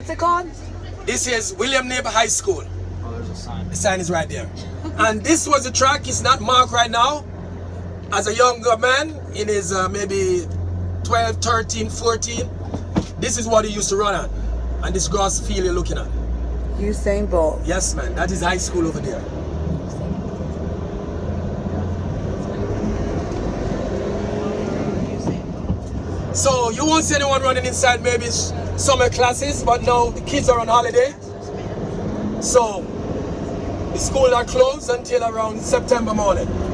What's it called? This is William Neighbor High School. Oh, there's a sign. The sign is right there. And this was the track. It's not marked right now. As a younger man, in his maybe 12, 13, 14, this is what he used to run on. And this grass field you're looking at. Usain Bolt. Yes, man. That is high school over there. So you won't see anyone running inside maybe summer classes, but now the kids are on holiday. So the schools are closed until around September morning.